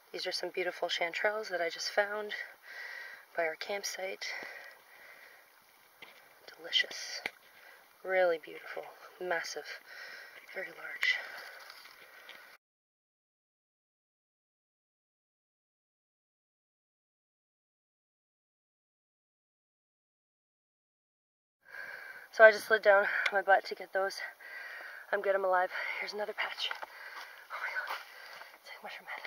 These are some beautiful chanterelles that I just found by our campsite. Delicious. Really beautiful. Massive. Very large. So I just slid down my butt to get those. I'm good, I'm alive. Here's another patch. Oh my god. It's like mushroom head.